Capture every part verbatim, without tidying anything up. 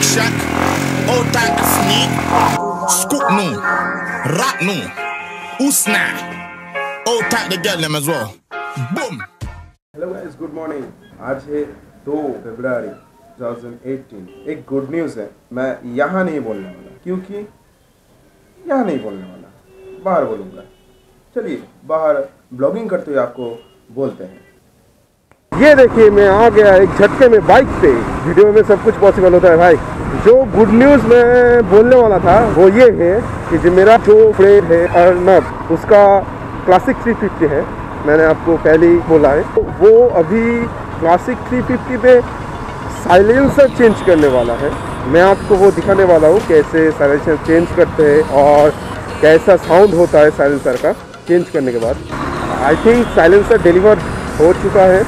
shack. Old type of sneak. Scoop no. Rat no. Usna. Old type the girl them as well. Boom. Hello guys, good morning. आज है दो फरवरी दो हज़ार अठारह। एक good news है। मैं यहाँ नहीं बोलने वाला क्योंकि यहाँ नहीं बोलने वाला, बाहर बोलूँगा। चलिए बाहर ब्लॉगिंग करते हुए आपको बोलते हैं। ये देखिए मैं आ गया एक झटके में बाइक पे। वीडियो में सब कुछ पॉसिबल होता है भाई। जो गुड न्यूज़ मैं बोलने वाला था वो ये है कि जो मेरा जो फ्रेंड है अर्नब, उसका क्लासिक थ्री फिफ्टी है। मैंने आपको पहले ही बोला है, तो वो अभी क्लासिक थ्री फिफ्टी पे साइलेंसर चेंज करने वाला है। मैं आपको वो दिखाने वाला हूँ कैसे साइलेंसर चेंज करते हैं और कैसा साउंड होता है साइलेंसर का चेंज करने के बाद। आई थिंक साइलेंसर डिलीवर हो चुका है।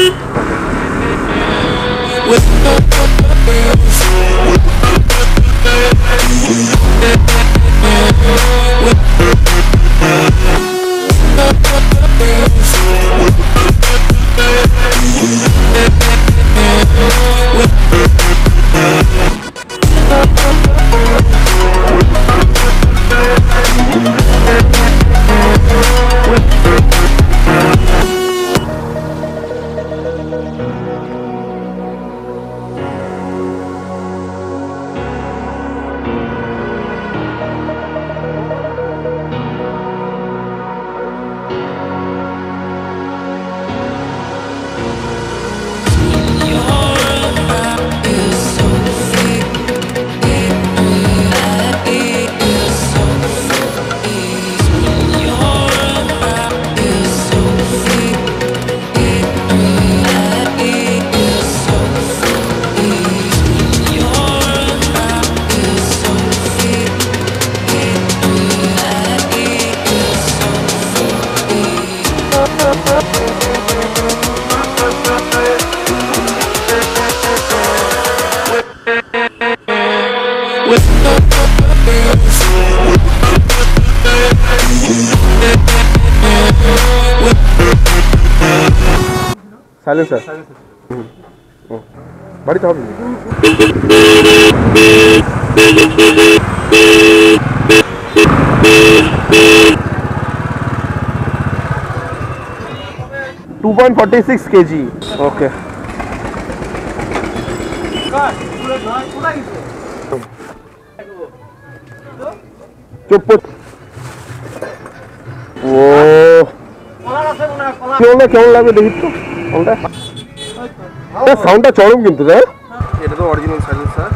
साइलेंसर बड़ी तो टू पॉइंट फोर्टी सिक्स के जी। ओके चुप वो क्यों क्यों लगे देखी तो সাউন্ডটা চরম কিন্তু তাই। এটা তো অরিজিনাল সাইলেন্সার।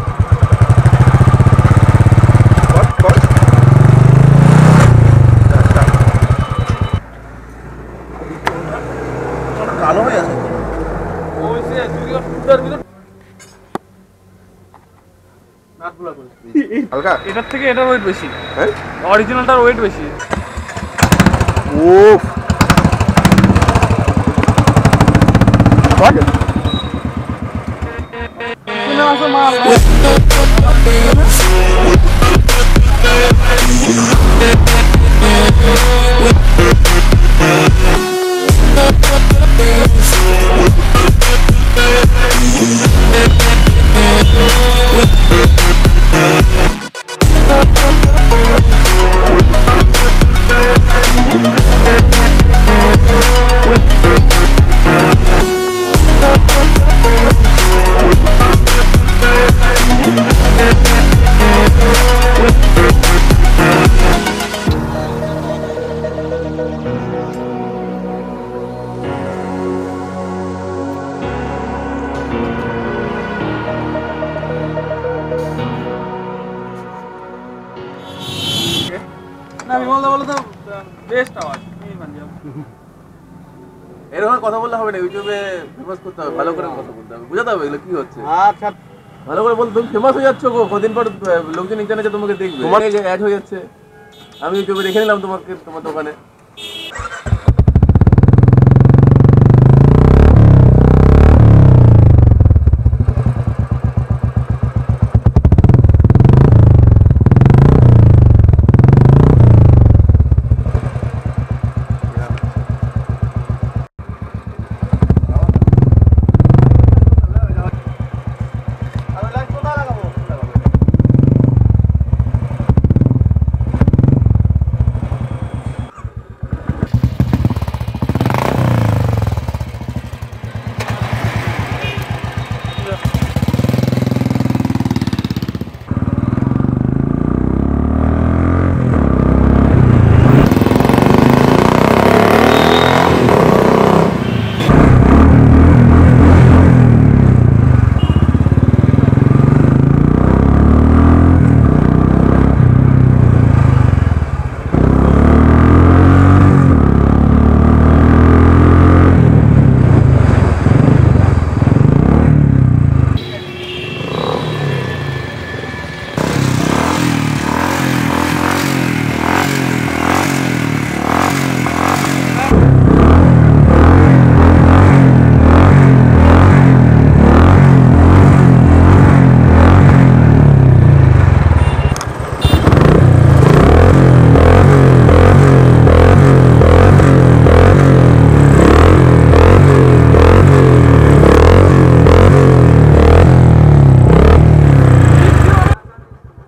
কালো হয়ে আছে ওই যে দুইটা ফুটার ভিতর নাটগুলা করে হালকা। এটার থেকে এটার ওয়েট বেশি। হ্যাঁ অরিজিনালটার ওয়েট বেশি। ওফ What? এরকম কথা বললে হবে না, ইউটিউবে ফেমাস করতে হবে, ভালো করে কথা বলতে হবে, বুঝাতে হবে এগুলো কি হচ্ছে। আচ্ছা ভালো করে বল, তুমি ফেমাস হয়ে যাচ্ছ গো, কদিন পর লোকজন ইন্টারনেটে তোমাকে দেখবে, তোমার এই যে অ্যাড হয়ে যাচ্ছে। আমি ইউটিউবে দেখে নিলাম তোমাকে তোমার দোকানে।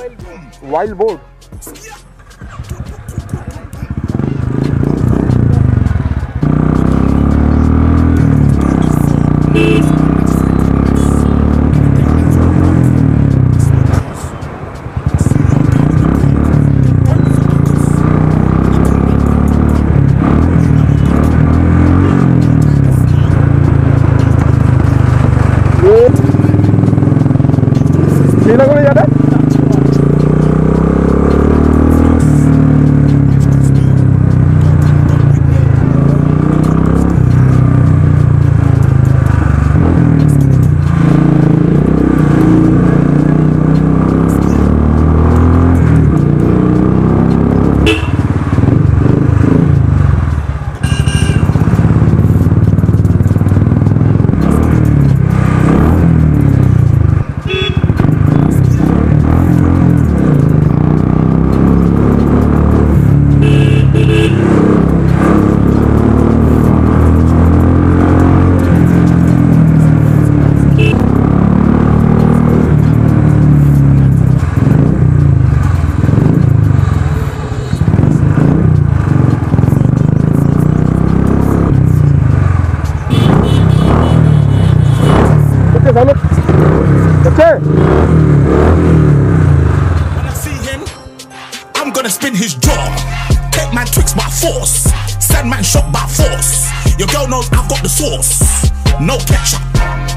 Wild board. श्रीनगर जाना When I see him, I'm gonna spin his jaw. Take man tricks by force. Send man shot by force. Your girl knows I've got the sauce. No ketchup.